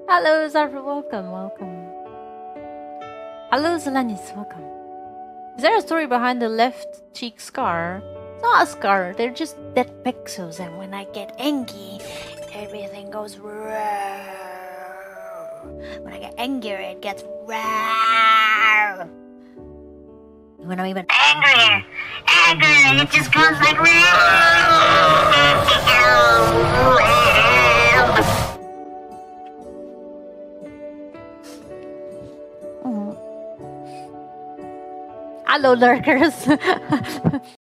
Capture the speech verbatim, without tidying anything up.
Hello, Zarfa, welcome, welcome. Hello, Zelanis, welcome. Is there a story behind the left cheek scar? It's not a scar, they're just dead pixels, and when I get angry, everything goes raw. When I get angrier, it gets raw. When I'm even angrier, angrier, it just goes like Hello, lurkers.